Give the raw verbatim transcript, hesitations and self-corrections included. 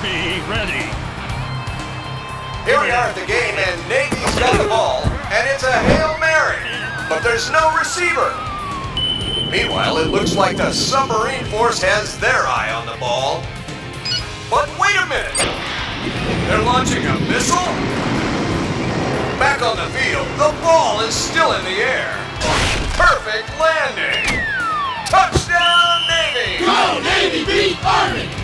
Be ready. Here we are at the game, and Navy's got the ball, and it's a Hail Mary, but there's no receiver. Meanwhile, it looks like the submarine force has their eye on the ball. But wait a minute! They're launching a missile? Back on the field, the ball is still in the air. Perfect landing! Touchdown, Navy! Go, Navy, beat Army!